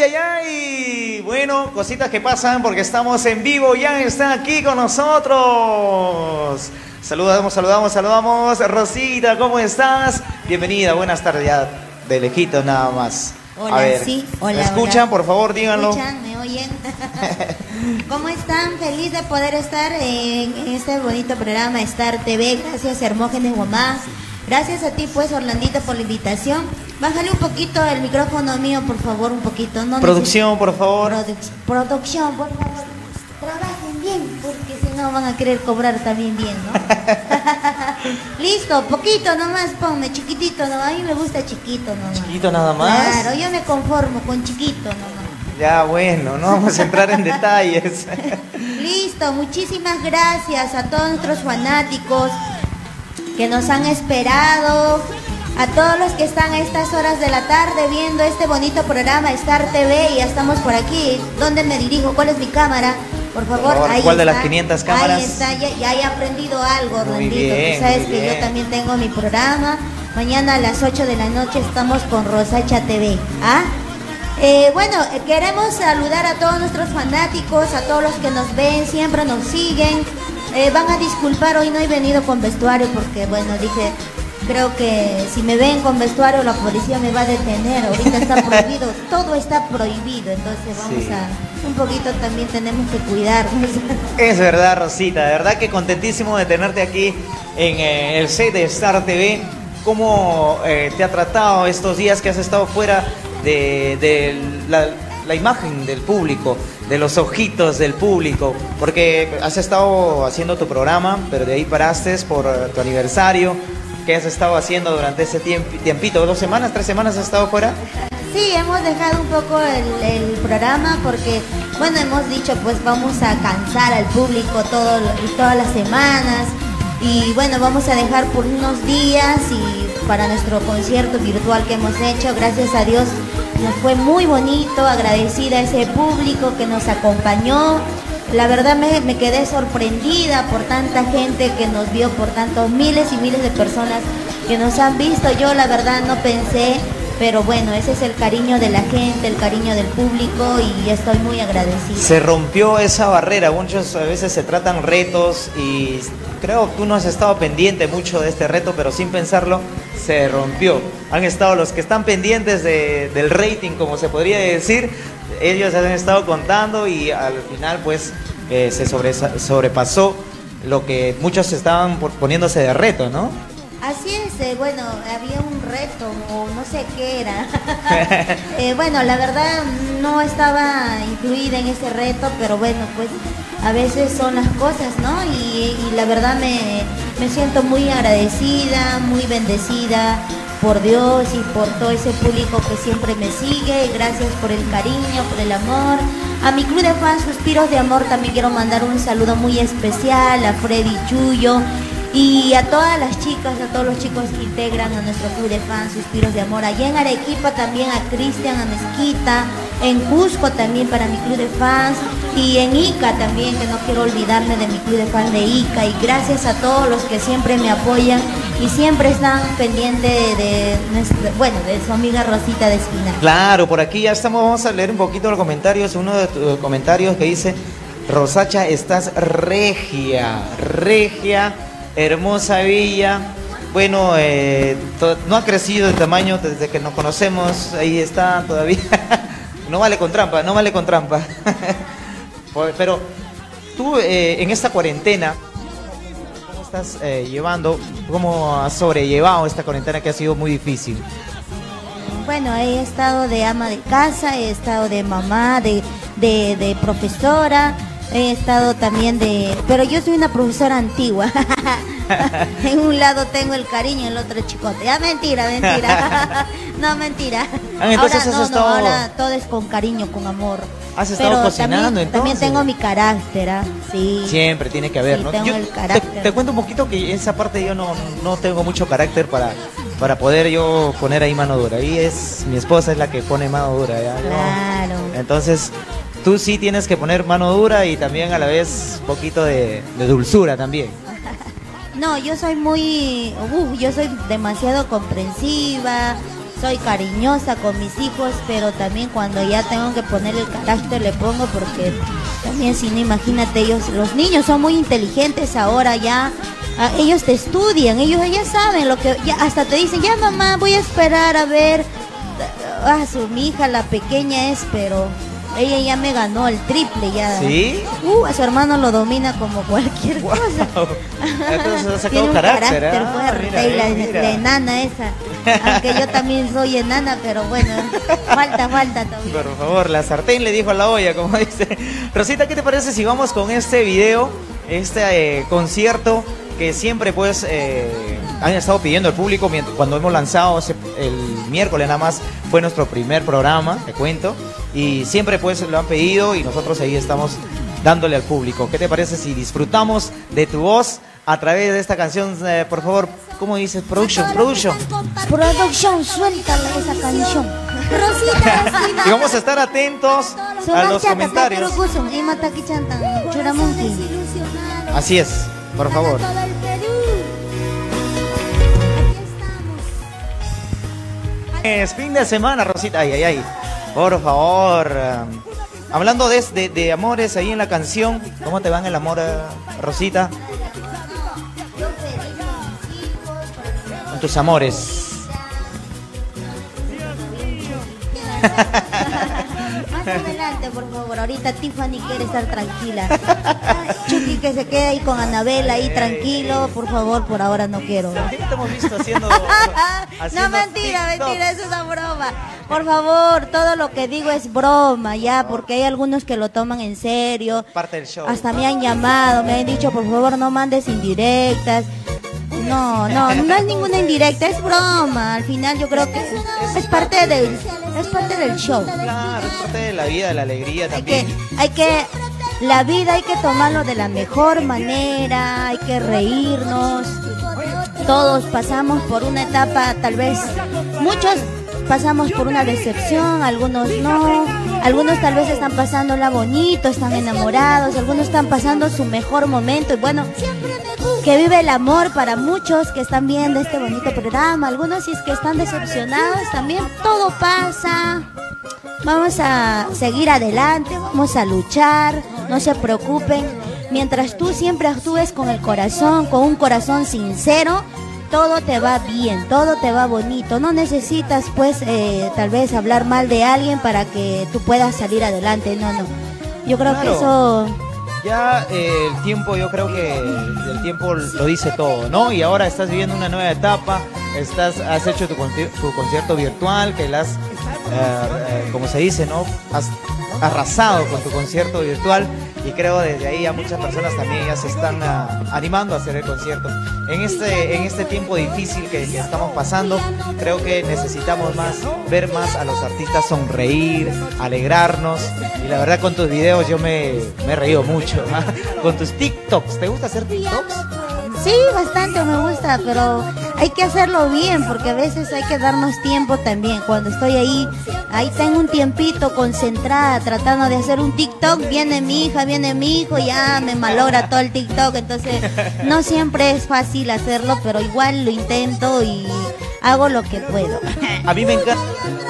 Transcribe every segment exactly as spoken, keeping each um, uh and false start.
Ay, ay, ay. Bueno, cositas que pasan porque estamos en vivo. Ya está aquí con nosotros. Saludamos, saludamos, saludamos. Rosita, ¿cómo estás? Bienvenida, buenas tardes. Ya de lejito nada más. Hola, a ver, sí, hola. ¿me escuchan? Hola. Por favor, díganlo. ¿Me escuchan? ¿Me oyen? ¿Cómo están? Feliz de poder estar en, en este bonito programa Star T V. Gracias, Hermógenes Guamás. Gracias a ti, pues, Orlandito, por la invitación. Bájale un poquito el micrófono mío, por favor, un poquito. No Producción, por favor. Produ producción, por favor. Trabajen bien, porque si no van a querer cobrar también bien, ¿no? Listo, poquito nomás, ponme, chiquitito, ¿no? A mí me gusta chiquito nomás. Chiquito nada más. Claro, yo me conformo con chiquito nomás. Ya, bueno, no vamos a entrar en detalles. Listo, muchísimas gracias a todos nuestros fanáticos que nos han esperado, a todos los que están a estas horas de la tarde viendo este bonito programa Star T V. Y ya estamos por aquí. ¿Dónde me dirijo? ¿Cuál es mi cámara? Por favor, Por favor, ahí ¿cuál está. de las quinientas cámaras? Ahí está, ya, ya he aprendido algo, Orlandito. Bien, Tú sabes muy que bien. yo también tengo mi programa. Mañana a las ocho de la noche estamos con Rosacha T V. ¿Ah? Eh, bueno, eh, queremos saludar a todos nuestros fanáticos, a todos los que nos ven, siempre nos siguen. Eh, van a disculpar, hoy no he venido con vestuario porque, bueno, dije, creo que si me ven con vestuario la policía me va a detener. Ahorita está prohibido, todo está prohibido, entonces vamos Sí. a, un poquito también tenemos que cuidarnos. Es verdad, Rosita, de verdad que contentísimo de tenerte aquí en eh, el set de Star T V. ¿Cómo eh, te ha tratado estos días que has estado fuera de, de la, la imagen del público, de los ojitos del público? Porque has estado haciendo tu programa, pero de ahí paraste por eh, tu aniversario. ¿Qué has estado haciendo durante ese tiemp tiempito? ¿Dos semanas, tres semanas has estado fuera? Sí, hemos dejado un poco el, el programa porque, bueno, hemos dicho, pues vamos a cansar al público todo, todas las semanas. Y bueno, vamos a dejar por unos días y para nuestro concierto virtual que hemos hecho, gracias a Dios, nos fue muy bonito, agradecida a ese público que nos acompañó. La verdad me, me quedé sorprendida por tanta gente que nos vio, por tantos miles y miles de personas que nos han visto. Yo la verdad no pensé, pero bueno, ese es el cariño de la gente, el cariño del público y estoy muy agradecida. Se rompió esa barrera, muchos a veces se tratan retos y creo que tú no has estado pendiente mucho de este reto, pero sin pensarlo se rompió. Han estado los que están pendientes de, del rating, como se podría decir, ellos han estado contando y al final pues eh, se sobre, sobrepasó lo que muchos estaban por, poniéndose de reto, ¿no? Así es, eh, bueno, había un reto o no sé qué era. eh, bueno, la verdad no estaba incluida en ese reto, pero bueno, pues a veces son las cosas, ¿no? Y, y la verdad me, me siento muy agradecida, muy bendecida por Dios y por todo ese público que siempre me sigue. Gracias por el cariño, por el amor. A mi club de fans Suspiros de Amor también quiero mandar un saludo muy especial a Freddy Chuyo y a todas las chicas, a todos los chicos que integran a nuestro club de fans Suspiros de Amor. Allá en Arequipa también a Cristian, a Mezquita, en Cusco también para mi club de fans y en Ica también, que no quiero olvidarme de mi club de fans de Ica. Y gracias a todos los que siempre me apoyan y siempre están pendientes de, de nuestra, bueno, de su amiga Rosita de Espinal. Claro, por aquí ya estamos, vamos a leer un poquito los comentarios, uno de tus comentarios que dice: Rosacha, estás regia, regia, hermosa villa. Bueno, eh, no ha crecido de tamaño desde que nos conocemos, ahí está todavía. No vale con trampa, no vale con trampa. Pero tú eh, en esta cuarentena, ¿cómo estás eh, llevando, cómo has sobrellevado esta cuarentena que ha sido muy difícil? Bueno, he estado de ama de casa, he estado de mamá, de, de, de profesora, he estado también de... Pero yo soy una profesora antigua. En un lado tengo el cariño, en el otro el chicote. Ah, mentira, mentira. No, mentira. Ah, entonces ahora has no, estado... no, ahora todo es con cariño, con amor. ¿Has estado Pero cocinando también, entonces? también tengo mi carácter, ¿ah? Sí. Siempre tiene que haber, Sí, ¿no? tengo Yo el te, carácter. te cuento un poquito que esa parte yo no, no tengo mucho carácter para, para poder yo poner ahí mano dura. Ahí es, mi esposa es la que pone mano dura, ¿ya? Claro. ¿No? Entonces, tú sí tienes que poner mano dura y también a la vez un poquito de, de dulzura también. No, yo soy muy, uh, yo soy demasiado comprensiva, soy cariñosa con mis hijos, pero también cuando ya tengo que poner el carácter le pongo, porque también si no, imagínate, ellos, los niños son muy inteligentes ahora ya. Ah, ellos te estudian, ellos ya saben lo que, ya hasta te dicen, ya mamá, voy a esperar a ver. Ah, su mi hija, la pequeña es, pero ella ya me ganó el triple ya. ¿Sí? Uh, a su hermano lo domina como cualquier wow. cosa. Entonces ha sacado Tiene un carácter, carácter ah, fuerte, mira, y la, mira. la enana esa. Aunque yo también soy enana, pero bueno, falta, falta todavía. Por favor, la sartén le dijo a la olla, como dice. Rosita, ¿qué te parece si vamos con este video, este eh, concierto que siempre pues eh, han estado pidiendo el público cuando hemos lanzado ese, el miércoles nada más fue nuestro primer programa, te cuento, y siempre pues lo han pedido y nosotros ahí estamos dándole al público. ¿Qué te parece si disfrutamos de tu voz a través de esta canción? Eh, por favor, ¿cómo dices? Production, production. Production, suéltale esa canción. Y vamos a estar atentos a los comentarios. Así es, por favor. Es fin de semana, Rosita. Ay, ay, ay. Por favor. Hablando de, de, de amores ahí en la canción, ¿cómo te va en el amor, Rosita? Con tus amores. Más adelante, por favor. Ahorita Tiffany quiere estar tranquila. Chucky que se quede ahí con Anabela ahí tranquilo. Por favor, por ahora no quiero. Te hemos visto haciendo, No, haciendo mentira, TikTok. mentira, eso es una broma. Por favor, todo lo que digo es broma, ya, porque hay algunos que lo toman en serio. Parte del show. Hasta me han llamado, me han dicho, por favor, no mandes indirectas. No, no, no es ninguna indirecta, es broma. Al final yo creo que es parte del, es parte del show. Claro, es parte de la vida, de la alegría Hay también. que, hay que, la vida hay que tomarlo de la mejor manera, hay que reírnos. Todos pasamos por una etapa, tal vez, muchos pasamos por una decepción, algunos no, algunos tal vez están pasándola bonito, están enamorados, algunos están pasando su mejor momento y bueno, que vive el amor para muchos que están viendo este bonito programa, algunos si es que están decepcionados también, todo pasa, vamos a seguir adelante, vamos a luchar, no se preocupen, mientras tú siempre actúes con el corazón, con un corazón sincero, todo te va bien, todo te va bonito, no necesitas pues eh, tal vez hablar mal de alguien para que tú puedas salir adelante, no, no, yo creo Claro. que eso... Ya eh, el tiempo, yo creo que el tiempo lo dice todo, ¿no? Y ahora estás viviendo una nueva etapa, estás, has hecho tu, conci- tu concierto virtual, que la has, eh, eh, como se dice, ¿no? Has arrasado con tu concierto virtual y creo desde ahí ya muchas personas también ya se están uh, animando a hacer el concierto. En este, en este tiempo difícil que, que estamos pasando, creo que necesitamos más, ver más a los artistas sonreír, alegrarnos y la verdad con tus videos yo me, me he reído mucho, ¿no? Con tus TikToks, ¿te gusta hacer TikToks? Sí, bastante me gusta, pero hay que hacerlo bien porque a veces hay que darnos tiempo también. Cuando estoy ahí, ahí tengo un tiempito concentrada tratando de hacer un TikTok, viene mi hija, viene mi hijo, ya me malogra todo el TikTok, entonces no siempre es fácil hacerlo, pero igual lo intento y hago lo que puedo. A mí me encanta.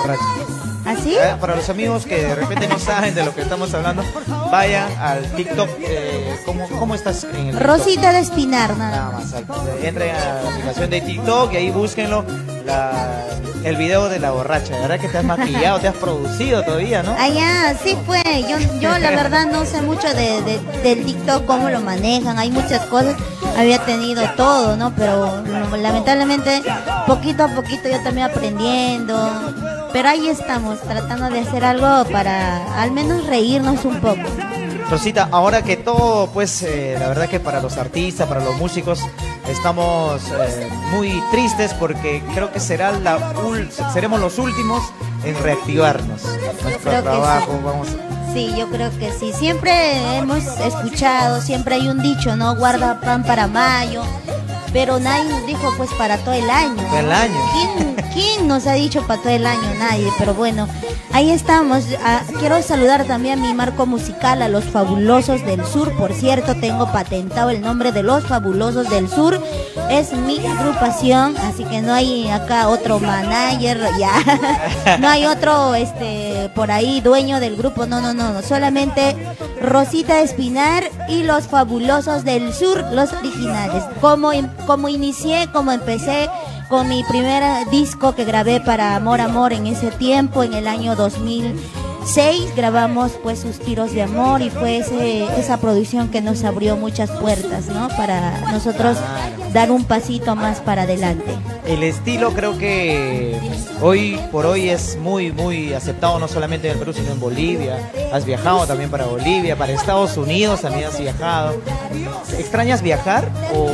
¿Así? Eh, Para los amigos que de repente no saben de lo que estamos hablando, vayan al TikTok. Eh, ¿cómo, ¿Cómo estás en el TikTok? Rosita de Espinar, nada Nada más. más, al- entren a la aplicación de TikTok y ahí búsquenlo, la, el video de la borracha. De verdad que te has maquillado, te has producido todavía, ¿no? Allá, sí fue. Yo, yo la verdad no sé mucho de, de- del TikTok, cómo lo manejan. Hay muchas cosas. Había tenido todo, ¿no? Pero no, lamentablemente, poquito a poquito yo también aprendiendo. Pero ahí estamos, tratando de hacer algo para al menos reírnos un poco. Rosita, ahora que todo, pues, eh, la verdad que para los artistas, para los músicos, estamos eh, muy tristes porque creo que será la ul- seremos los últimos en reactivarnos. Nuestro Creo que trabajo, sí. vamos. Sí, yo creo que sí. Siempre hemos escuchado, siempre hay un dicho, ¿no? Guarda pan para mayo. pero nadie nos dijo pues para todo el año. Para el año. ¿Quién, ¿Quién nos ha dicho para todo el año? Nadie, pero bueno, ahí estamos. Ah, quiero saludar también a mi marco musical, a Los Fabulosos del Sur. Por cierto, tengo patentado el nombre de Los Fabulosos del Sur. Es mi agrupación, así que no hay acá otro manager, ya. No hay otro este por ahí dueño del grupo, no, no, no, solamente Rosita Espinar y Los Fabulosos del Sur, los originales. Como, como inicié, como empecé con mi primer disco que grabé para Amor Amor en ese tiempo, en el año dos mil seis, grabamos pues Suspiros de Amor, y fue ese, esa producción que nos abrió muchas puertas, ¿no? Para nosotros dar un pasito más para adelante. El estilo creo que hoy por hoy es muy, muy aceptado, no solamente en el Perú, sino en Bolivia. Has viajado también para Bolivia, para Estados Unidos también has viajado. ¿Extrañas viajar o,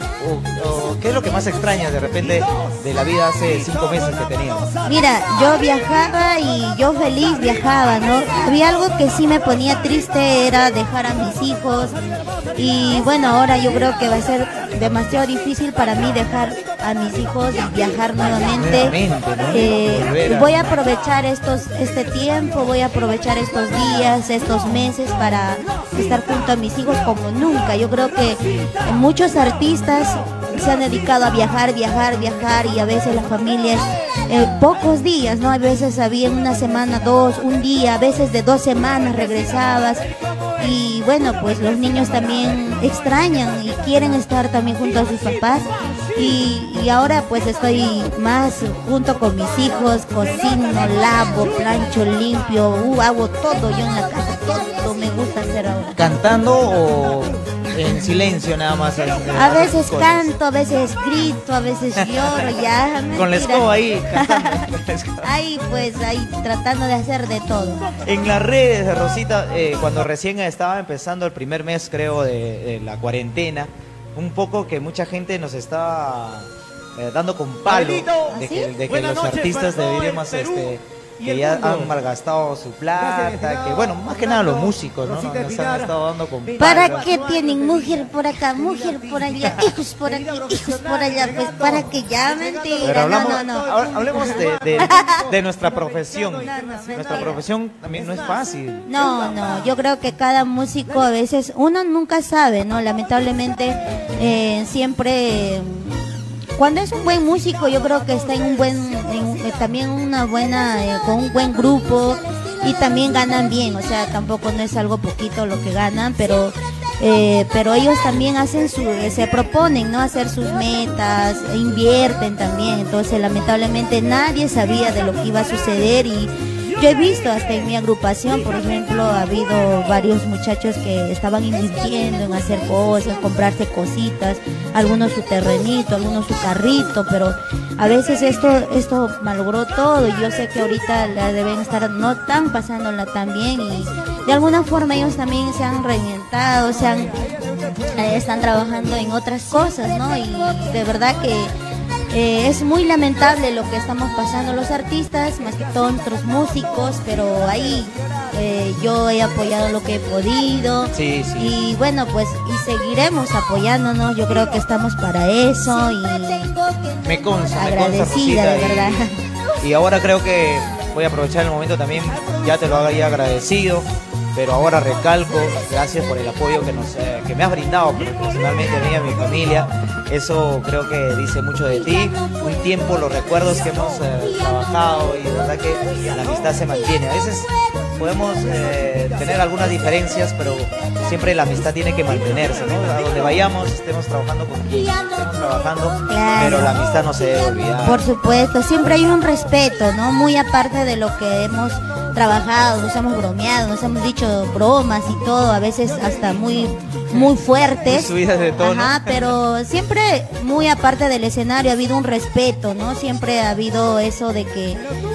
o, o qué es lo que más extrañas de repente de la vida hace cinco meses que tenías? Mira, yo viajaba y yo feliz viajaba, ¿no? Había algo que sí me ponía triste, era dejar a mis hijos, y bueno, ahora yo creo que va a ser demasiado difícil para mí dejar a mis hijos y viajar nuevamente. Nuevamente, ¿no? Eh, voy a aprovechar estos, este tiempo, voy a aprovechar estos días, estos meses para estar junto a mis hijos como nunca. Yo creo que muchos artistas se han dedicado a viajar, viajar, viajar, y a veces la familia es eh, pocos días, ¿no? A veces había una semana, dos, un día, a veces de dos semanas regresabas, y bueno, pues los niños también extrañan y quieren estar también junto a sus papás, y, y ahora pues estoy más junto con mis hijos, cocino, lavo, plancho, limpio, uh, hago todo yo en la casa, todo me gusta hacer ahora. ¿Cantando o en silencio nada más? A veces canto, a veces grito, a veces lloro, ya. Con la escoba ahí, cantando. Ahí pues, ahí tratando de hacer de todo. En las redes, Rosita, eh, cuando recién estaba empezando el primer mes, creo, de, de la cuarentena, un poco que mucha gente nos estaba eh, dando con palo de que, de que los artistas deberíamos este que ya han malgastado su plata, que bueno, más que nada los músicos, ¿no? Nos han estado dando con palo. ¿Para qué tienen mujer por acá, mujer por allá, hijos por aquí, hijos por allá? Pues para que ya, mentira. Pero hablamos, no, no, no. ahora hablemos de, de, de nuestra profesión. No, no, Nuestra mentira. profesión también no es fácil. No, no, yo creo que cada músico a veces, uno nunca sabe, ¿no? Lamentablemente eh, siempre... Cuando es un buen músico, yo creo que está en un buen, en, eh, también una buena, eh, con un buen grupo, y también ganan bien, o sea, tampoco no es algo poquito lo que ganan, pero eh, pero ellos también hacen su, eh, se proponen, ¿no? Hacer sus metas, e invierten también, entonces lamentablemente nadie sabía de lo que iba a suceder, y yo he visto hasta en mi agrupación, por ejemplo, ha habido varios muchachos que estaban invirtiendo en hacer cosas, comprarse cositas, algunos su terrenito, algunos su carrito, pero a veces esto esto malogró todo, y yo sé que ahorita la deben estar no tan pasándola tan bien, y de alguna forma ellos también se han reinventado, se han, eh, están trabajando en otras cosas, ¿no? Y de verdad que Eh, es muy lamentable lo que estamos pasando los artistas, más que todos nuestros músicos, pero ahí eh, yo he apoyado lo que he podido. Sí, sí. Y bueno, pues y seguiremos apoyándonos, yo creo que estamos para eso, y Me consta, me agradecida, consta, Rosita, de verdad. Y, y ahora creo que voy a aprovechar el momento también, ya te lo había agradecido, pero ahora recalco, gracias por el apoyo que, nos, eh, que me has brindado personalmente a mí y a mi familia. Eso creo que dice mucho de ti. Un tiempo, los recuerdos que hemos eh, trabajado, y de verdad que la amistad se mantiene. A veces podemos eh, tener algunas diferencias, pero siempre la amistad tiene que mantenerse, ¿no? A donde vayamos, estemos trabajando con quien estemos trabajando, Claro. pero la amistad no se debe olvidar. Por supuesto, siempre hay un respeto, ¿no? Muy aparte de lo que hemos trabajado, nos hemos bromeado, nos hemos dicho bromas y todo, a veces hasta muy muy fuertes. Muy subidas de tono. Ajá, pero siempre muy aparte del escenario ha habido un respeto, ¿no? Siempre ha habido eso de que,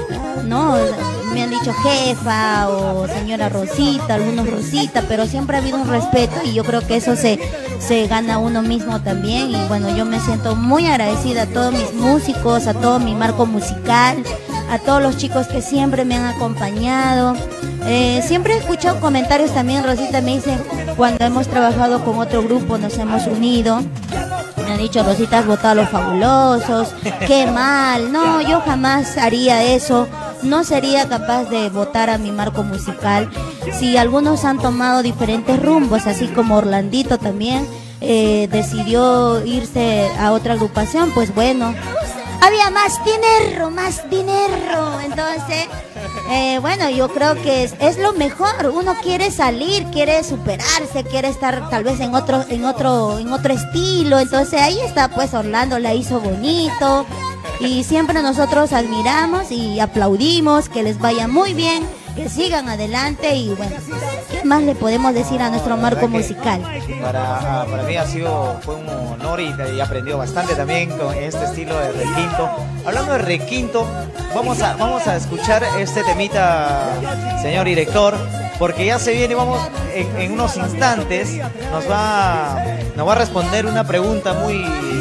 ¿no? Me han dicho jefa o señora Rosita, algunos Rosita, pero siempre ha habido un respeto, y yo creo que eso se, se gana uno mismo también. Y bueno, yo me siento muy agradecida a todos mis músicos, a todo mi marco musical, a todos los chicos que siempre me han acompañado. Eh, siempre he escuchado comentarios también, Rosita me dice, cuando hemos trabajado con otro grupo, nos hemos unido. han dicho, Rosita, has votado a Los Fabulosos, qué mal. No, yo jamás haría eso. No sería capaz de votar a mi marco musical. Si algunos han tomado diferentes rumbos, así como Orlandito también eh, decidió irse a otra agrupación, pues bueno, había más dinero, más dinero. Entonces, eh, bueno, yo creo que es, es lo mejor. Uno quiere salir, quiere superarse, quiere estar tal vez en otro, en otro, en otro estilo. Entonces ahí está, pues Orlando la hizo bonito. Y siempre nosotros admiramos y aplaudimos, que les vaya muy bien, que sigan adelante y bueno, ¿qué más le podemos decir a nuestro marco musical? Para, para mí ha sido, fue un honor y, y aprendió bastante también con este estilo de requinto. Hablando de requinto, vamos a, vamos a escuchar este temita, señor director, porque ya se viene, vamos, en, en unos instantes nos va, nos va a responder una pregunta muy,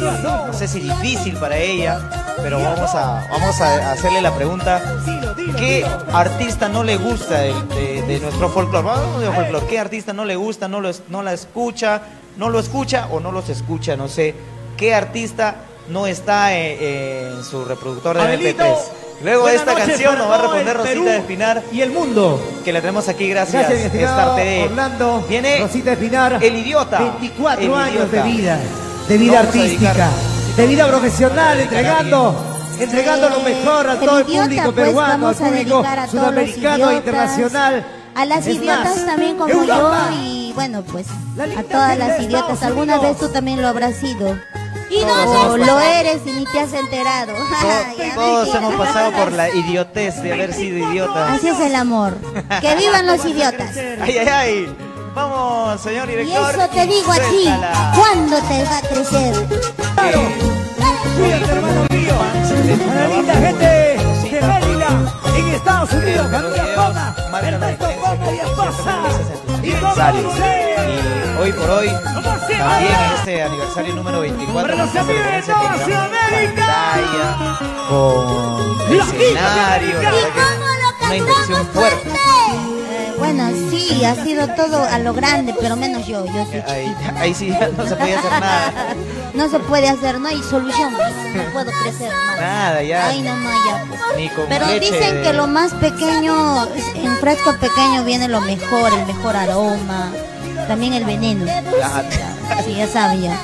no sé si difícil para ella, pero vamos a, vamos a hacerle la pregunta: ¿qué artista no le gusta de, de, de nuestro folclore? Vamos de folclore. ¿Qué artista no le gusta, no, lo, no la escucha, no lo escucha o no los escucha? No sé. ¿Qué artista no está en, en su reproductor de eme pe tres? Luego de esta canción nos va a responder Rosita de Espinar y el mundo, que la tenemos aquí gracias, gracias Star T V. Orlando, viene Rosita de Espinar, el idiota, veinticuatro el años idiota. de vida, de vida artística, de vida profesional, entregando, entregando lo mejor a todo el público peruano, al público sudamericano e internacional. A las Es idiotas más, también como Europa. yo y bueno, pues a todas las idiotas. Alguna vez tú también lo habrás sido. Y no, no lo eres y ni te has enterado. Todos, todos hemos pasado por la idiotez de haber sido idiotas. Así es el amor. Que vivan los idiotas. Ay, ay, ay. Vamos, señor Y director. eso te digo a ti. ¿Cuándo te va a crecer? Claro. Cuídate, hermano mío. A la linda gente de Maryland, en Estados Unidos, familia Pona, Ernesto Pona y esposa. Y todos Y hoy por hoy, también en este aniversario número veinticuatro, Para los amigos de tengamos toda Sudamérica. pantalla, con escenario, la verdad que una inversión fuerte. Eh, bueno, sí, ha sido todo a lo grande, pero menos yo. Yo soy Ahí, chiquita. ahí sí ya no se podía hacer nada. No se puede hacer, no hay solución. No puedo crecer más. Nada, ya. Ay, no, no, ya. Pues. Ni con Pero leche dicen de- que lo más pequeño, en frasco pequeño viene lo mejor, el mejor aroma, también el veneno. Ah, Sí, ya sabía.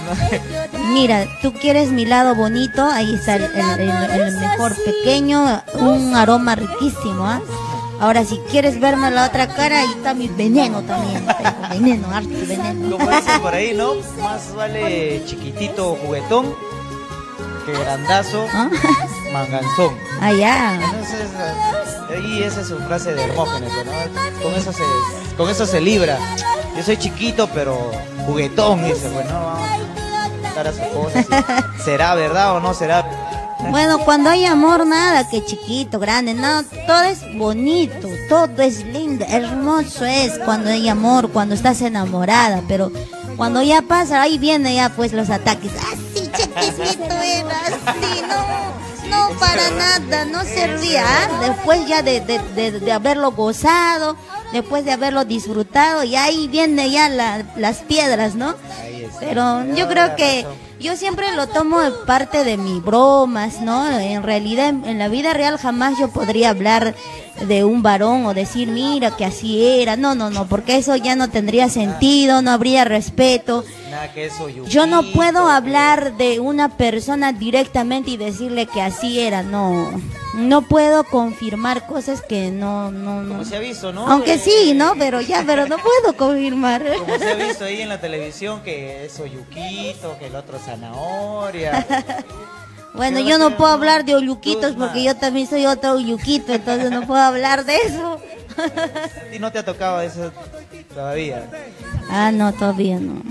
Mira, tú quieres mi lado bonito, ahí está el, el- el- el mejor pequeño, un aroma riquísimo, ¿ah? Ahora, si quieres verme la otra cara, ahí está mi veneno también. Tengo veneno, harto veneno. Como dicen por ahí, ¿no? Más vale chiquitito juguetón que grandazo ¿Ah? manganzón. Allá. Entonces, eh, ahí esa es su frase de Hermógenes, ¿no? Con eso se, con eso se libra. Yo soy chiquito, pero juguetón, dice, pues no, vamos a dar a sus cosas. y ¿Será verdad o no será? Bueno, cuando hay amor, nada que chiquito, grande, no, todo es bonito, todo es lindo, hermoso es cuando hay amor, cuando estás enamorada, pero cuando ya pasa, ahí viene ya pues los ataques. Así chiquitito era, así, no, no para nada, no servía. ¿Ah? Después ya de, de, de, de haberlo gozado, después de haberlo disfrutado, y ahí viene ya la, las piedras, ¿no? Ahí está. Pero yo Toda creo la que razón. yo siempre lo tomo de parte de mis bromas, ¿no? En realidad, en, en la vida real jamás yo podría hablar de un varón o decir, mira, que así era. No, no, no, porque eso ya no tendría sentido, no habría respeto. Nada que eso, Yo no yuquito, puedo que- hablar de una persona directamente y decirle que así era, no. No puedo confirmar cosas que no, no, no. Como se ha visto, ¿no? Aunque Eh, sí, ¿no? Pero ya, pero no puedo confirmar. Como se ha visto ahí en la televisión, que eso yuquito, que el otro zanahoria. Bueno, Pero yo no sí, puedo no, hablar de Oyuquitos Luzma. porque yo también soy otro Oyuquito, entonces no puedo hablar de eso. Y no te ha tocado eso todavía. Ah, no, todavía no.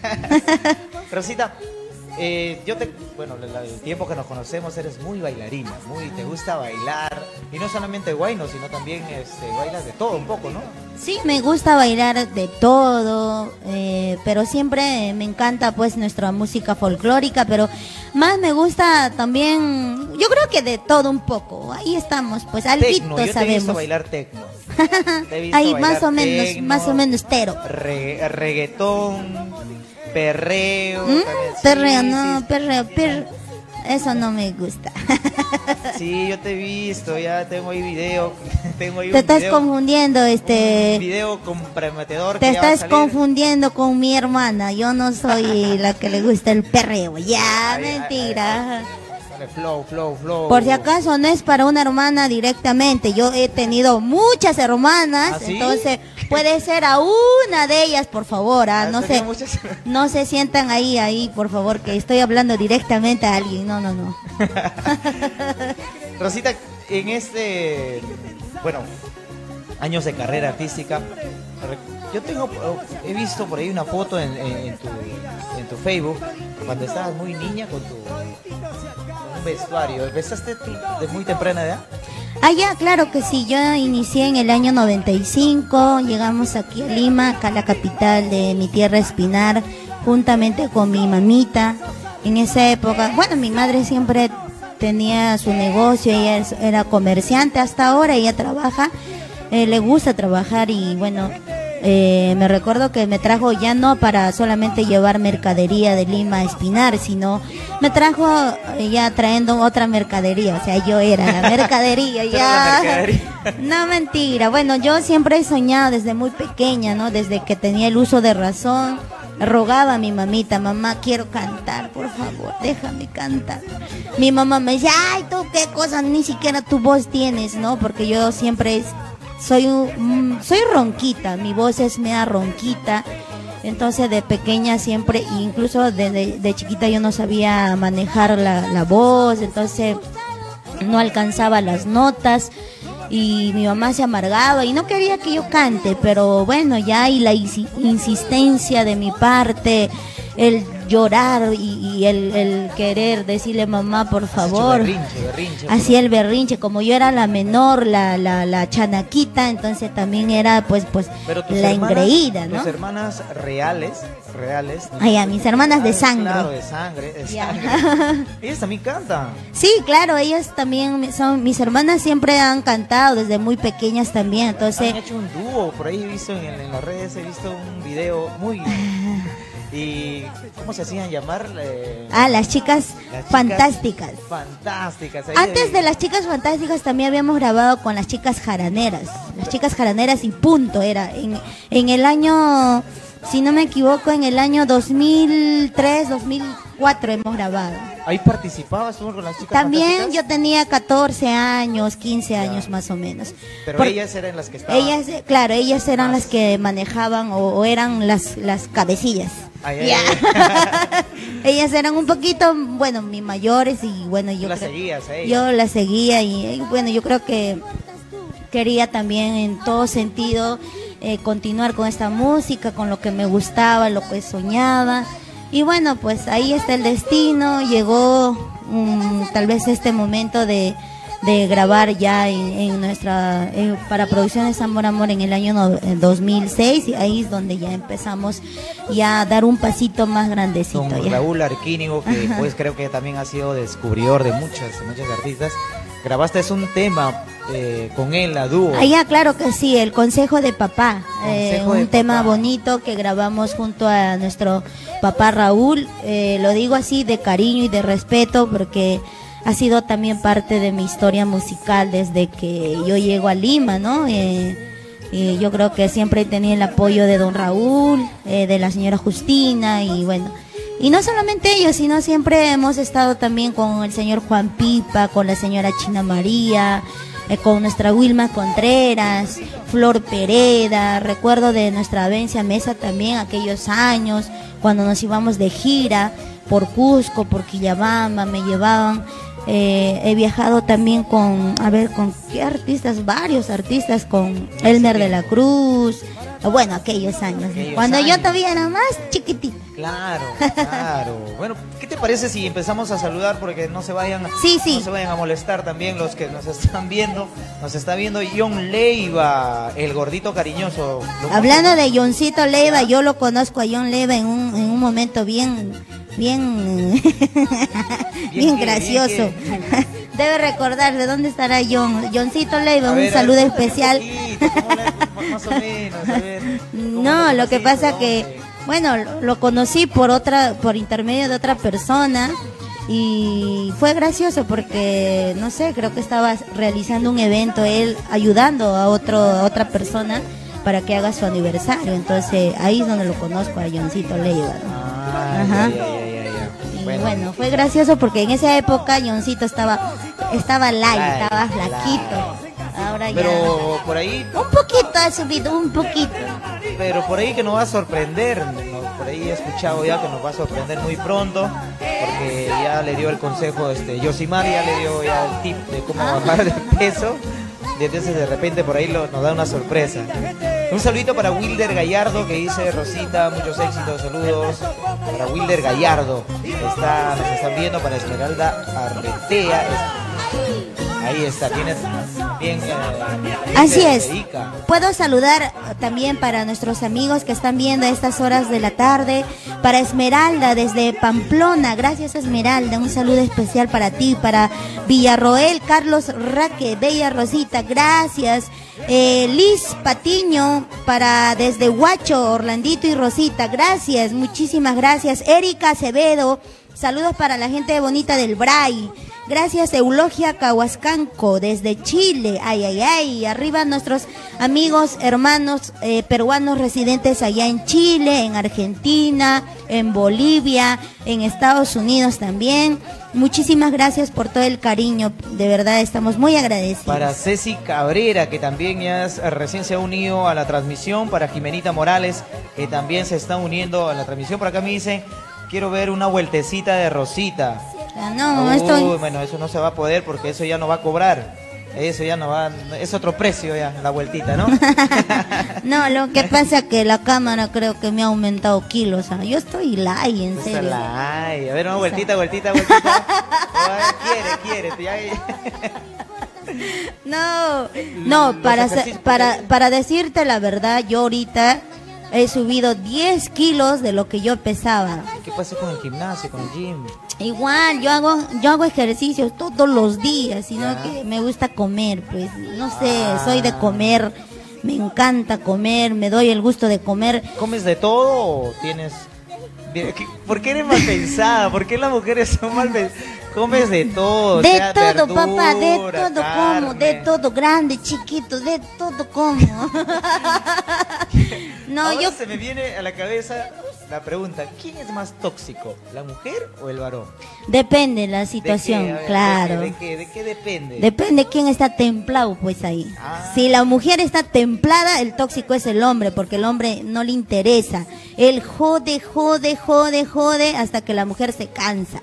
Rosita, eh, yo te, bueno, la- el tiempo que nos conocemos eres muy bailarina, muy, te gusta bailar, y no solamente guayno, sino también este, bailas de todo un poco, ¿no? Sí, me gusta bailar de todo, eh, pero siempre me encanta pues nuestra música folclórica, pero más me gusta también, yo creo que de todo un poco. Ahí estamos, pues Tecno, alguito yo te he visto sabemos. bailar tecno. Te he visto Ahí bailar más o menos, tecno, más o menos tero. re- reggaetón, perreo. ¿Mm? También, sí, Perreo, no, sí. perreo, perreo. Eso no me gusta. Sí, yo te he visto, ya tengo ahí video. Tengo ahí Te un estás video, confundiendo, este... un video comprometedor. Te que ya va a estás salir. confundiendo con mi hermana. Yo no soy la que le gusta el perreo. Ya, Ay, ay, mentira. ay, ay. Flow, flow, flow. Por si acaso no es para una hermana directamente. Yo he tenido muchas hermanas, ¿Ah, sí? entonces puede ser a una de ellas, por favor. ¿Ah? ¿Has No tenido se, muchas? no se sientan ahí, ahí, por favor, que estoy hablando directamente a alguien. No, no, no. Rosita, en este, bueno, años de carrera artística, yo tengo, he visto por ahí una foto en, en, en tu, en tu Facebook, cuando estabas muy niña con tu con un vestuario. ¿Empezaste tú de muy temprana edad? Ah, ya, claro que sí. Yo inicié en el año noventa y cinco. Llegamos aquí a Lima, acá la capital de mi tierra Espinar, juntamente con mi mamita. En esa época, bueno, mi madre siempre tenía su negocio, ella es- era comerciante hasta ahora, ella trabaja, eh, le gusta trabajar y bueno, eh, me recuerdo que me trajo ya no para solamente llevar mercadería de Lima a Espinar, sino me trajo eh, ya trayendo otra mercadería, o sea, yo era la mercadería, Tú eras la ya. mercadería. No, mentira. Bueno, yo siempre he soñado desde muy pequeña, ¿no? Desde que tenía el uso de razón, rogaba a mi mamita, mamá, quiero cantar, por favor, déjame cantar. Mi mamá me decía, ay, tú qué cosa, ni siquiera tu voz tienes, ¿no? Porque yo siempre es- soy, un- mm, soy ronquita, mi voz es media ronquita. Entonces de pequeña siempre, incluso desde de chiquita yo no sabía manejar la, la voz, entonces no alcanzaba las notas y mi mamá se amargaba y no quería que yo cante, pero bueno, ya y la insi- insistencia de mi parte, el llorar y, y el, el querer decirle mamá, por Has hecho favor. berrinche, berrinche, Hacía el berrinche, como yo era la menor, la, la, la chanaquita, entonces también era pues pues Pero tus la hermanas- engreída, ¿no? Tus hermanas reales, reales. ¿no? Ay, a mis hermanas de Ah, sangre. Claro, de sangre, de Ya. sangre. Ellas también cantan. Sí, claro, ellas también son, mis hermanas siempre han cantado desde muy pequeñas también, entonces, Han hecho un dúo, por ahí he visto en, en las redes, he visto un video muy... ¿Y cómo se hacían llamar? Eh, ah, las chicas las chicas fantásticas. Fantásticas. Ahí Antes de las chicas fantásticas también habíamos grabado con las chicas jaraneras, las chicas jaraneras y punto, era en, en el año, si no me equivoco, en el año dos mil tres, dos mil cuatro hemos grabado. ¿Ahí participabas tú con las chicas También yo fantásticas? tenía catorce años, quince años más o menos. Pero Por- ellas eran las que estaban... Ellas, eh, claro, ellas eran Más. las que manejaban o, o eran las, las cabecillas. Ay, ay, Ya. ay. Ellas eran un poquito, bueno, mis mayores y bueno, yo Tú las creo- seguías a ellas. yo las seguía y eh, bueno, yo creo que quería también en todo sentido eh, continuar con esta música, con lo que me gustaba, lo que soñaba. Y bueno, pues ahí está el destino, llegó mm, tal vez este momento de, de grabar ya en, en nuestra, en- para Producciones Amor Amor en el año no- en dos mil seis y ahí es donde ya empezamos ya a dar un pasito más grandecito. Con ya. Raúl Arquínigo, que Ajá. pues creo que también ha sido descubridor de muchas, muchas artistas. Grabaste es un tema eh, con él, a dúo. Ah, ya, claro que sí, el consejo de papá, eh, Consejo un de tema papá. bonito que grabamos junto a nuestro papá Raúl, eh, lo digo así de cariño y de respeto porque ha sido también parte de mi historia musical desde que yo llego a Lima, ¿no? Eh, y yo creo que siempre he tenido el apoyo de don Raúl, eh, de la señora Justina y bueno, y no solamente ellos, sino siempre hemos estado también con el señor Juan Pipa, con la señora China María, eh, con nuestra Wilma Contreras, Flor Pereda, recuerdo de nuestra Vencia Mesa también aquellos años, cuando nos íbamos de gira por Cusco, por Quillabamba, me llevaban. Eh, he viajado también con, a ver, con qué artistas, varios artistas, con Elmer de la Cruz, bueno, aquellos años, Aquellos cuando yo años. todavía era más chiquitita. Claro, claro. Bueno, ¿qué te parece si empezamos a saludar porque no se vayan, Sí, sí. no se vayan a molestar también los que nos están viendo? Nos está viendo John Leiva, el gordito cariñoso. ¿Lo Hablando conoces? de Johncito Leiva, yo lo conozco a John Leiva en un, en un momento bien, bien, bien qué, gracioso. bien Debe recordar de dónde estará John. Johncito Leiva, A un ver, saludo a ver, especial. un poquito, ¿cómo le- más o menos, a ver, ¿cómo No, le lo que conociste? pasa que ¿Dónde? Bueno, lo conocí por otra, por intermedio de otra persona y fue gracioso porque, no sé, creo que estaba realizando un evento, él ayudando a otro, a otra persona para que haga su aniversario. Entonces ahí es donde lo conozco a Johncito Leiva, ¿no? Ah, Ajá. ya, ya, ya, ya. Y Bueno. bueno, fue gracioso porque en esa época Johncito estaba, estaba light, Light, estaba flaquito. Ahora ya. Pero por ahí, Un poquito ha subido, un poquito. pero por ahí que nos va a sorprender, ¿no? Por ahí he escuchado ya que nos va a sorprender muy pronto, porque ya le dio el consejo, este, Yosimar ya le dio ya el tip de cómo bajar de peso, y entonces de repente por ahí lo, nos da una sorpresa. Un saludito para Wilder Gallardo que dice: Rosita, muchos éxitos, saludos para Wilder Gallardo, está, nos están viendo, para Esmeralda Arretea. Ahí está, tienes bien. Eh, Así se es. dedica. Puedo saludar también para nuestros amigos que están viendo a estas horas de la tarde. Para Esmeralda desde Pamplona. Gracias, Esmeralda. Un saludo especial para ti. Para Villarroel, Carlos Raque, Bella Rosita. Gracias. Eh, Liz Patiño para desde Huacho, Orlandito y Rosita. Gracias, muchísimas gracias. Erika Acevedo. Saludos para la gente bonita del Bray. Gracias, Eulogia Cahuascanco, desde Chile. Ay, ay, ay. Arriba nuestros amigos, hermanos eh, peruanos residentes allá en Chile, en Argentina, en Bolivia, en Estados Unidos también. Muchísimas gracias por todo el cariño. De verdad, estamos muy agradecidos. Para Ceci Cabrera, que también ya es, recién se ha unido a la transmisión. Para Jimenita Morales, que también se está uniendo a la transmisión. Por acá me dice: quiero ver una vueltecita de Rosita. Ah, no, Uy, estoy... bueno, eso no se va a poder porque eso ya no va a cobrar. Eso ya no va, es otro precio ya, la vueltita, ¿no? No, lo que pasa es que la cámara creo que me ha aumentado kilos. ¿Ah? Yo estoy light, en Esa serio. la- ay, a ver, una vueltita, vueltita, vueltita. Ay, quiere, quiere. Ya- No, no, Los para, ejercicios, para, porque- para decirte la verdad, yo ahorita he subido diez kilos de lo que yo pesaba. ¿Qué pasa con el gimnasio, con el gym? Igual, yo hago, yo hago ejercicios todos los días, sino Ya. que me gusta comer, pues, no sé, Ah. soy de comer, me encanta comer, me doy el gusto de comer. ¿Comes de todo o tienes...? ¿Qué- ¿Por qué eres mal pensada? ¿Por qué las mujeres son mal pensadas? Comes de todo, o De sea, todo, verdura, papá, de todo como, de carne. todo, grande, chiquito, de todo como. No, Ahora yo se me viene a la cabeza la pregunta: ¿quién es más tóxico, la mujer o el varón? depende de la ¿De situación, qué? A ver, claro. ¿De qué, de qué, de qué depende? Depende quién está templado, pues ahí. Ah. Si la mujer está templada, el tóxico es el hombre, porque el hombre no le interesa. Él jode, jode, jode, jode, hasta que la mujer se cansa.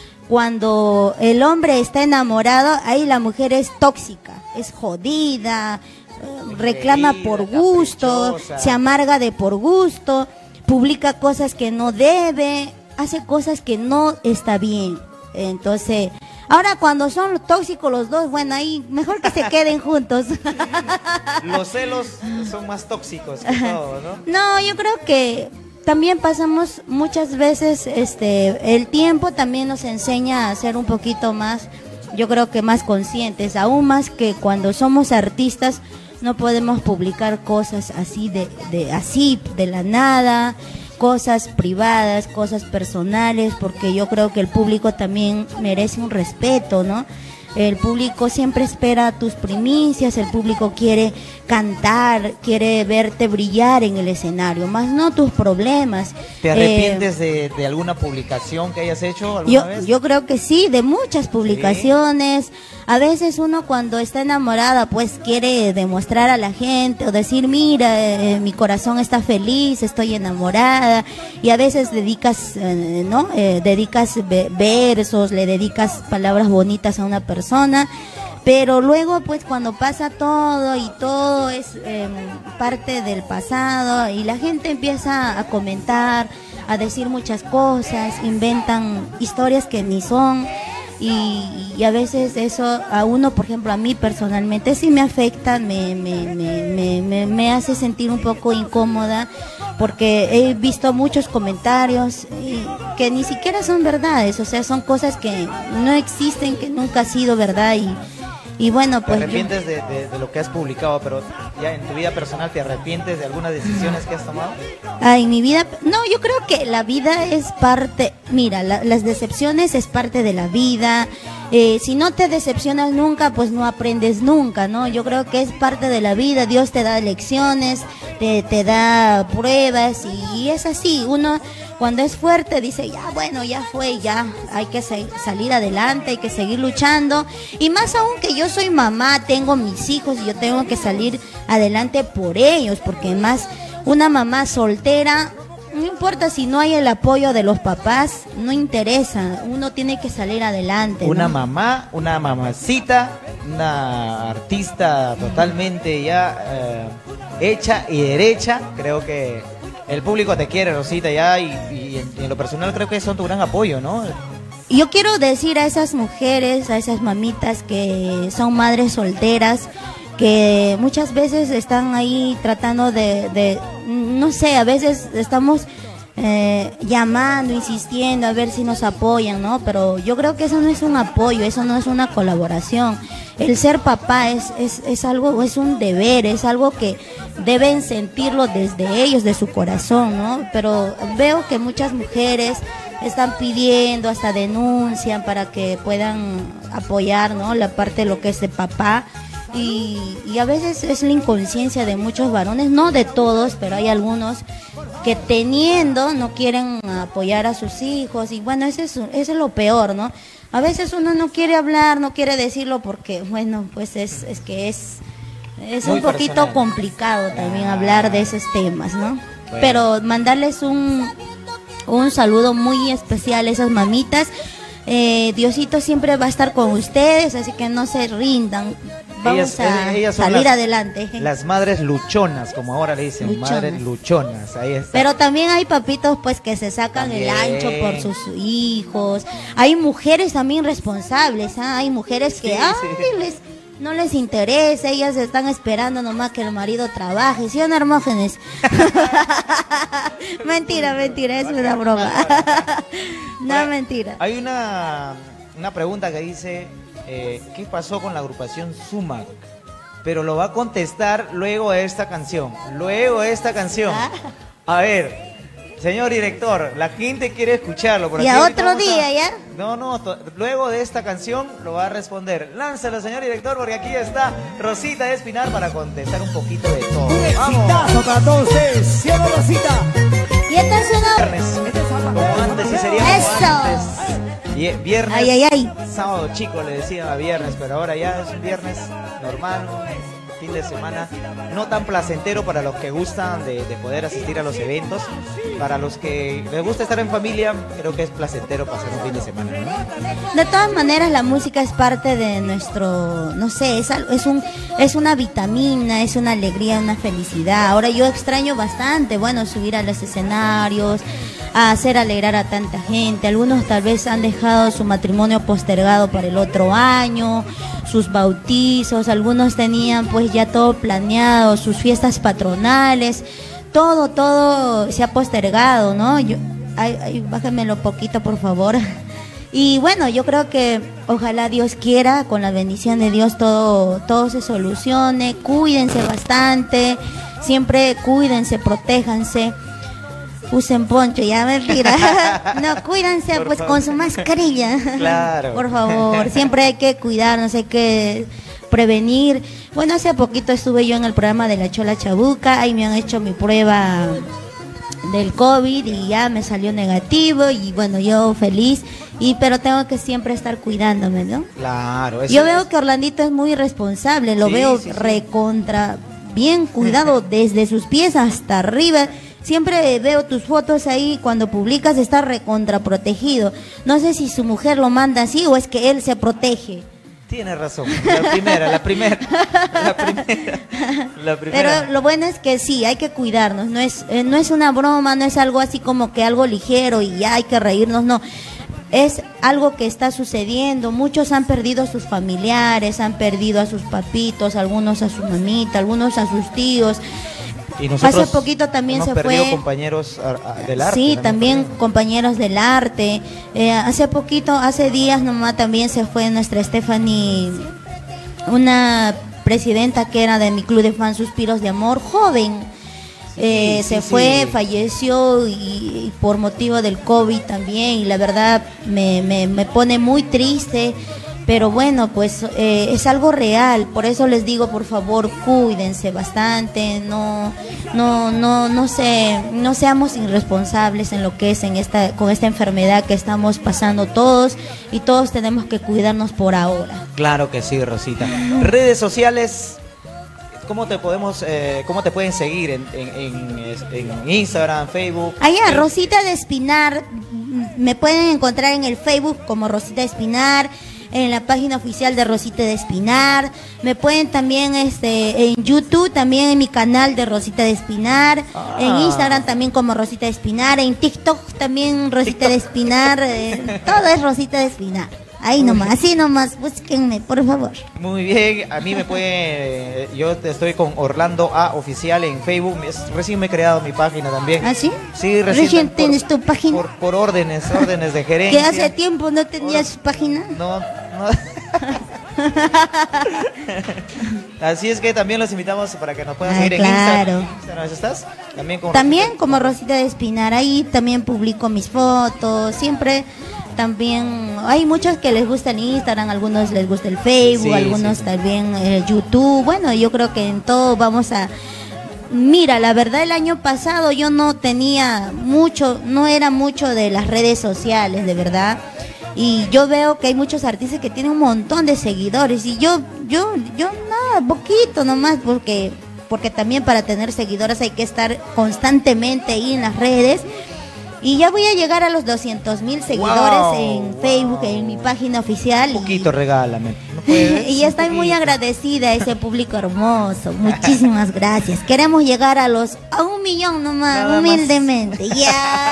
Cuando el hombre está enamorado, ahí la mujer es tóxica, es jodida, eh, reclama por gusto, caprichosa. se amarga de por gusto, publica cosas que no debe, hace cosas que no está bien. Entonces, ahora cuando son tóxicos los dos, bueno, ahí mejor que se queden juntos. Los celos son más tóxicos que todo, ¿no? No, yo creo que también pasamos muchas veces, este, el tiempo también nos enseña a ser un poquito más, yo creo que más conscientes, aún más que cuando somos artistas no podemos publicar cosas así de, de así de la nada, cosas privadas, cosas personales, porque yo creo que el público también merece un respeto, ¿no? El público siempre espera tus primicias, el público quiere cantar, quiere verte brillar en el escenario, más no tus problemas. ¿Te Eh, arrepientes de, de alguna publicación que hayas hecho alguna yo, vez? yo creo que sí, de muchas publicaciones. A veces uno cuando está enamorada pues quiere demostrar a la gente o decir, mira, eh, mi corazón está feliz, estoy enamorada. Y a veces dedicas, eh, ¿no? Eh, dedicas ve- versos, le dedicas palabras bonitas a una persona. Pero luego, pues, cuando pasa todo y todo es eh, parte del pasado y la gente empieza a comentar, a decir muchas cosas, inventan historias que ni son y, y a veces eso a uno, por ejemplo, a mí personalmente sí me afecta, me, me, me, me, me, me hace sentir un poco incómoda porque he visto muchos comentarios y que ni siquiera son verdades, o sea, son cosas que no existen, que nunca ha sido verdad y Y bueno, pues... ¿Te arrepientes de, de, de lo que has publicado, pero ya en tu vida personal te arrepientes de algunas decisiones que has tomado? Ah, en mi vida... No, yo creo que la vida es parte... Mira, la, las decepciones es parte de la vida. Eh, si no te decepcionas nunca, pues no aprendes nunca, ¿no? Yo creo que es parte de la vida. Dios te da lecciones, te, te da pruebas y, y es así. Uno cuando es fuerte dice, ya bueno, ya fue, ya hay que se, salir adelante, hay que seguir luchando. Y más aún que yo soy mamá, tengo mis hijos y yo tengo que salir adelante por ellos, porque más una mamá soltera... No importa si no hay el apoyo de los papás, no interesa, uno tiene que salir adelante, ¿no? Una mamá, una mamacita, una artista totalmente ya eh, hecha y derecha. Creo que el público te quiere, Rosita, ya, y, y, en, y en lo personal creo que son tu gran apoyo, ¿no? Yo quiero decir a esas mujeres, a esas mamitas que son madres solteras, que muchas veces están ahí tratando de, de no sé, a veces estamos eh, llamando, insistiendo a ver si nos apoyan, ¿no? Pero yo creo que eso no es un apoyo, eso no es una colaboración. El ser papá es, es, es algo, es un deber, es algo que deben sentirlo desde ellos, de su corazón, ¿no? Pero veo que muchas mujeres están pidiendo, hasta denuncian para que puedan apoyar, ¿no? La parte de lo que es de papá. Y, y a veces es la inconsciencia de muchos varones, no de todos, pero hay algunos que teniendo no quieren apoyar a sus hijos y bueno, eso es, eso es lo peor, ¿no? A veces uno no quiere hablar, no quiere decirlo porque, bueno, pues es, es que es, es un poquito personal, complicado también hablar de esos temas, ¿no? Bueno. Pero mandarles un, un saludo muy especial a esas mamitas. Eh, Diosito siempre va a estar con ustedes, así que no se rindan. Vamos ellas, a ellas salir las, adelante. Las madres luchonas, como ahora le dicen, luchonas. Madres luchonas, ahí está. Pero también hay papitos pues que se sacan también el ancho por sus hijos. Hay mujeres también responsables, ¿eh? Hay mujeres que sí, ay, sí. les, no les interesa, ellas están esperando nomás que el marido trabaje, ¿sí o no, Hermógenes? Mentira, mentira, es una broma. No, bueno, mentira. Hay una, una pregunta que dice... Eh, ¿qué pasó con la agrupación Sumac? Pero lo va a contestar luego de esta canción. Luego de esta canción. A ver, señor director, la gente quiere escucharlo. Por y a otro día, a... ¿ya? No, no, luego de esta canción lo va a responder. Lánzalo, señor director, porque aquí está Rosita Espinar para contestar un poquito de todo. Un exitazo para todos ustedes. ¿Sí o no, Rosita? Y esta es una... Viernes, como antes, y sería como ¡eso! Antes. Viernes, ay, ay, ay. sábado chico le decían a viernes, pero ahora ya es un viernes normal, un fin de semana no tan placentero para los que gustan de, de poder asistir a los eventos. Para los que les gusta estar en familia, creo que es placentero pasar un fin de semana, ¿no? De todas maneras, la música es parte de nuestro, no sé, es, es, un, es una vitamina, es una alegría, una felicidad. Ahora yo extraño bastante, bueno, subir a los escenarios, a hacer alegrar a tanta gente. Algunos tal vez han dejado su matrimonio postergado para el otro año, sus bautizos, algunos tenían pues ya todo planeado, sus fiestas patronales, todo, todo se ha postergado, ¿no? Yo, ay, ay, bájenmelo poquito, por favor. Y bueno, yo creo que ojalá Dios quiera, con la bendición de Dios todo, todo se solucione. Cuídense bastante, siempre cuídense, protéjanse. Usen poncho, ya mentira. No, cuídense por pues favor. Con su mascarilla. Claro. Por favor, siempre hay que cuidarnos, hay que prevenir. Bueno, hace poquito estuve yo en el programa de La Chola Chabuca, ahí me han hecho mi prueba del COVID y ya me salió negativo y bueno, yo feliz, y pero tengo que siempre estar cuidándome, ¿no? Claro. Eso yo veo es... que Orlandito es muy responsable, lo sí, veo sí, sí. recontra bien cuidado desde sus pies hasta arriba. Siempre veo tus fotos ahí, cuando publicas está recontra protegido. No sé si su mujer lo manda así o es que él se protege. Tiene razón, la primera, la primera, la primera, la primera. Pero lo bueno es que sí, hay que cuidarnos, no es, eh, no es una broma, no es algo así como que algo ligero y ya hay que reírnos, no. Es algo que está sucediendo, muchos han perdido a sus familiares, han perdido a sus papitos, algunos a su mamita, algunos a sus tíos. Y nosotros hace poquito también hemos se perdido fue compañeros a, a, del arte. Sí, ¿no? también compañeros del arte. Eh, hace poquito, hace días nomás también se fue nuestra Stephanie una presidenta que era de mi club de fans Suspiros de Amor, joven. Eh, sí, se sí, fue, sí. falleció y, y por motivo del COVID también, y la verdad me, me, me pone muy triste, pero bueno, pues eh, es algo real. Por eso les digo, por favor, cuídense bastante, no no no no se, no seamos irresponsables en lo que es en esta con esta enfermedad que estamos pasando todos, y todos tenemos que cuidarnos por ahora. Claro que sí, Rosita. Redes sociales, ¿cómo te podemos, eh, cómo te pueden seguir en, en, en, en Instagram, Facebook? Allá, Rosita de Espinar, me pueden encontrar en el Facebook como Rosita de Espinar, en la página oficial de Rosita de Espinar. Me pueden también este en YouTube, también en mi canal de Rosita de Espinar, ah. en Instagram también como Rosita de Espinar, en TikTok también Rosita TikTok. de Espinar, eh, todo es Rosita de Espinar. Ahí nomás, así nomás, búsquenme, por favor. Muy bien, a mí me puede, yo estoy con Orlando A Oficial en Facebook, recién me he creado mi página también. ¿Ah, sí? Sí, recién. ¿Recién por, tienes tu página? Por, por órdenes, órdenes de gerencia. ¿Que hace tiempo no tenías Or... página? No, no. Así es que también los invitamos para que nos puedan ah, seguir claro. en Instagram. ¿Estás? También como, también Rosita. como Rosita de Espinar, ahí también publico mis fotos, siempre... También hay muchos que les gusta el Instagram, algunos les gusta el Facebook, sí, algunos sí, sí. también el YouTube. Bueno, yo creo que en todo vamos a... Mira, la verdad el año pasado yo no tenía mucho, no era mucho de las redes sociales, de verdad. Y yo veo que hay muchos artistas que tienen un montón de seguidores, y yo, yo, yo nada, poquito nomás, porque, porque también para tener seguidores hay que estar constantemente ahí en las redes. Y ya voy a llegar a los doscientos mil seguidores wow, en Facebook, wow. en mi página oficial. Un poquito, y, regálame. ¿No y estoy muy agradecida a ese público hermoso. Muchísimas gracias. Queremos llegar a los a un millón nomás, Nada humildemente. Más.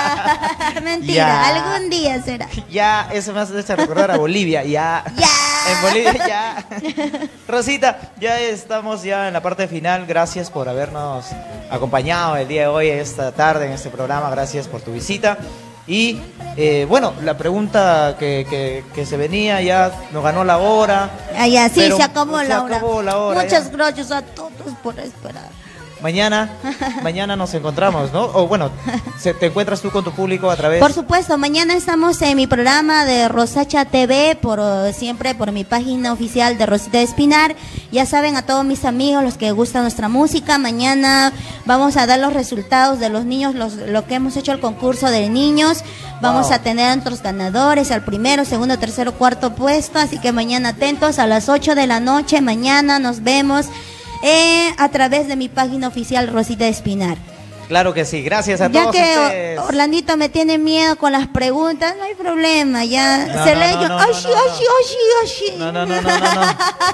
Ya. Mentira, ya. algún día será. Ya, eso me hace recordar a Bolivia. Ya. Ya. En Bolivia, ya. Rosita, ya estamos ya en la parte final. Gracias por habernos acompañado el día de hoy, esta tarde, en este programa. Gracias por tu visita. Y eh, bueno, la pregunta que, que, que se venía ya nos ganó la hora. Ah, ya, sí, se acabó, se la, acabó hora. la hora. Muchas ya. gracias a todos por esperar. Mañana, mañana nos encontramos, ¿no? O bueno, se, ¿te encuentras tú con tu público a través? Por supuesto, mañana estamos en mi programa de Rosacha T V, por siempre por mi página oficial de Rosita de Espinar. Ya saben, a todos mis amigos, los que gustan nuestra música, mañana vamos a dar los resultados de los niños, los, lo que hemos hecho el concurso de niños. Vamos wow. a tener a nuestros ganadores, al primero, segundo, tercero, cuarto puesto. Así que mañana atentos a las ocho de la noche, mañana nos vemos. Eh, a través de mi página oficial Rosita de Espinar. Claro que sí, gracias a ya todos que ustedes. Orlandito me tiene miedo con las preguntas, no hay problema, ya no, se no, lee no, yo, no, ay, no, sí, no, ay, sí, ay, sí, ay, sí. No, no, no, no, no, no.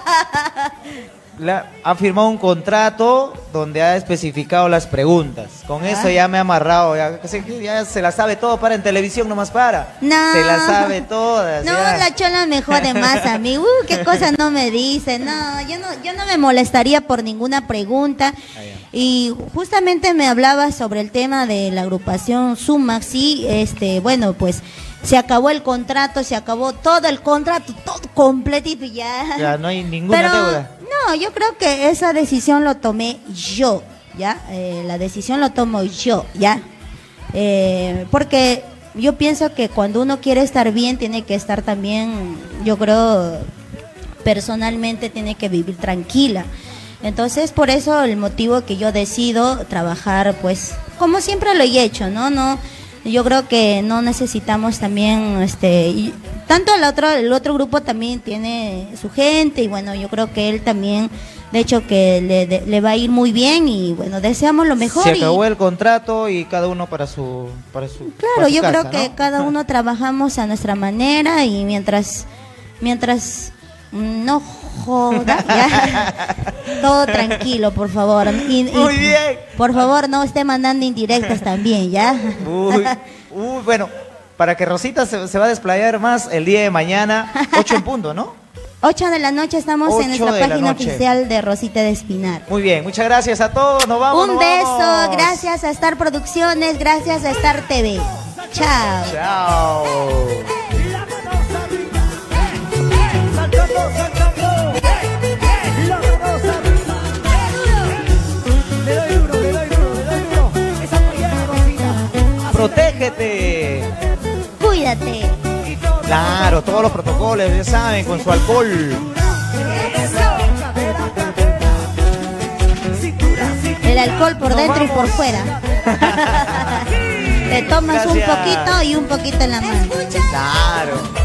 La, ha firmado un contrato donde ha especificado las preguntas. Con ah. eso ya me ha amarrado, ya, ya se la sabe todo, para en televisión nomás para. No. Se la sabe todas. No, ya. la chola me jode más a mí. Uh, qué cosa no me dice. No, yo no, yo no me molestaría por ninguna pregunta. Ah, y justamente me hablaba sobre el tema de la agrupación Sumax. Sí, este, bueno, pues se acabó el contrato, se acabó todo el contrato, todo completito ya. Ya no hay ninguna Pero, deuda. No, yo creo que esa decisión lo tomé yo, ¿ya? Eh, la decisión lo tomo yo, ¿ya? Eh, porque yo pienso que cuando uno quiere estar bien, tiene que estar también, yo creo, personalmente tiene que vivir tranquila. Entonces, por eso el motivo que yo decido trabajar, pues, como siempre lo he hecho, ¿no? No, yo creo que no necesitamos también, este, y tanto el otro, el otro grupo también tiene su gente, y bueno, yo creo que él también, de hecho, que le, de, le va a ir muy bien, y bueno, deseamos lo mejor. Se acabó y, el contrato y cada uno para su, para su Claro, para su yo casa, creo ¿no? que cada uno trabajamos a nuestra manera, y mientras, mientras no joda, ya, todo tranquilo, por favor. Y, y, Muy bien. Por favor, no esté mandando indirectas también, ¿ya? Uy, uy, bueno, para que Rosita se, se va a desplayar más el día de mañana, ocho en punto, ¿no? ocho de la noche estamos en nuestra página oficial de Rosita de Espinar. Muy bien, muchas gracias a todos, nos vamos. Un nos beso, vamos. Gracias a Star Producciones, gracias a Star T V. Chao. Chao. Saltando, saltando. Claro, todos los protocolos, ya saben, con su alcohol. El alcohol por Nos dentro vamos. y por fuera. Te tomas Gracias. un poquito y un poquito en la mano. Claro.